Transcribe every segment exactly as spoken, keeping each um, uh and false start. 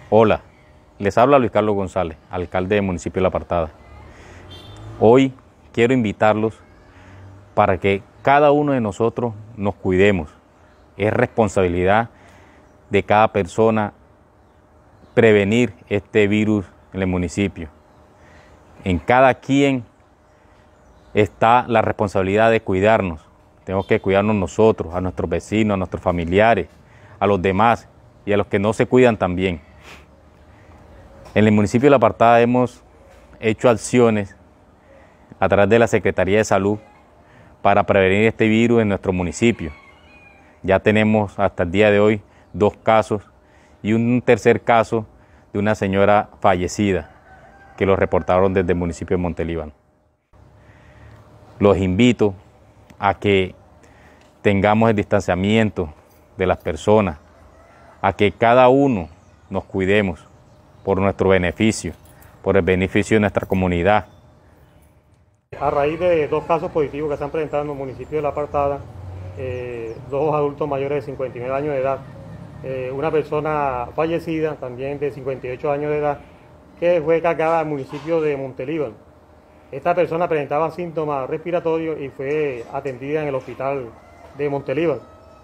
Hola, les habla Luis Carlos González, alcalde del municipio de La Apartada. Hoy quiero invitarlos para que cada uno de nosotros nos cuidemos. Es responsabilidad de cada persona prevenir este virus en el municipio. En cada quien está la responsabilidad de cuidarnos. Tenemos que cuidarnos nosotros, a nuestros vecinos, a nuestros familiares, a los demás y a los que no se cuidan también. En el municipio de La Apartada hemos hecho acciones a través de la Secretaría de Salud para prevenir este virus en nuestro municipio. Ya tenemos hasta el día de hoy dos casos y un tercer caso de una señora fallecida que lo reportaron desde el municipio de Montelíbano. Los invito a que tengamos el distanciamiento de las personas, a que cada uno nos cuidemos por nuestro beneficio, por el beneficio de nuestra comunidad. A raíz de dos casos positivos que se han presentado en el municipio de La Apartada, eh, dos adultos mayores de cincuenta y nueve años de edad, eh, una persona fallecida también de cincuenta y ocho años de edad, que fue cargada al municipio de Montelíbano. Esta persona presentaba síntomas respiratorios y fue atendida en el hospital de Montelíbano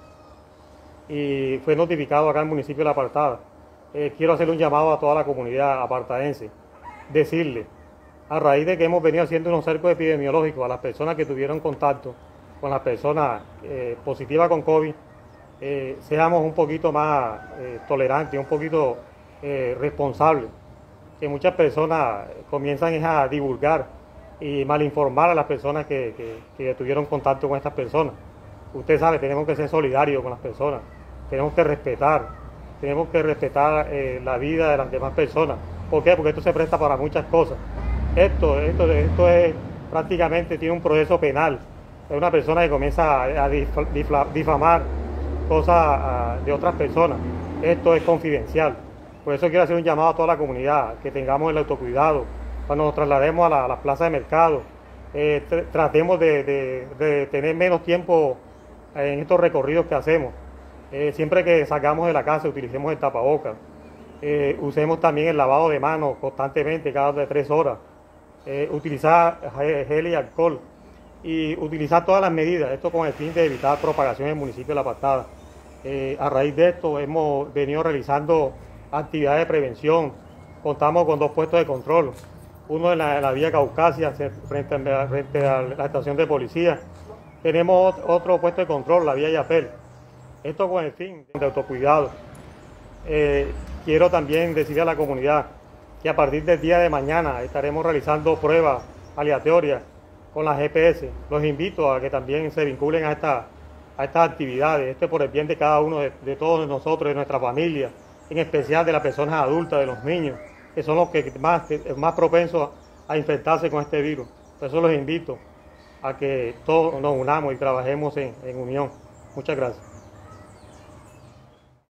y fue notificado acá en el municipio de La Apartada. Eh, quiero hacerle un llamado a toda la comunidad apartadense, decirle, a raíz de que hemos venido haciendo unos cercos epidemiológicos a las personas que tuvieron contacto con las personas eh, positivas con COVID, eh, seamos un poquito más eh, tolerantes, un poquito eh, responsables, que muchas personas comienzan a divulgar y malinformar a las personas que, que, que tuvieron contacto con estas personas. Usted sabe, tenemos que ser solidarios con las personas, tenemos que respetar, tenemos que respetar eh, la vida de las demás personas. ¿Por qué? Porque esto se presta para muchas cosas. Esto, esto, esto es prácticamente, tiene un proceso penal. Es una persona que comienza a, a difla, difamar cosas a, de otras personas. Esto es confidencial. Por eso quiero hacer un llamado a toda la comunidad, que tengamos el autocuidado. Cuando nos traslademos a la, a la plaza de mercado, eh, tr tratemos de, de, de tener menos tiempo en estos recorridos que hacemos. Eh, siempre que salgamos de la casa utilicemos el tapabocas, eh, usemos también el lavado de manos constantemente, cada de tres horas, eh, utilizar gel y alcohol y utilizar todas las medidas, esto con el fin de evitar propagación en el municipio de La Apartada. Eh, a raíz de esto hemos venido realizando actividades de prevención, contamos con dos puestos de control, uno en la, en la vía Caucasia frente a, frente a la estación de policía, tenemos otro puesto de control, la vía Yapel. Esto con el fin de autocuidado. Eh, quiero también decirle a la comunidad que a partir del día de mañana estaremos realizando pruebas aleatorias con la G P S. Los invito a que también se vinculen a, esta, a estas actividades. Esto es por el bien de cada uno, de, de todos nosotros, de nuestra familia, en especial de las personas adultas, de los niños, que son los que más, que, más propensos a infectarse con este virus. Por eso los invito a que todos nos unamos y trabajemos en, en unión. Muchas gracias.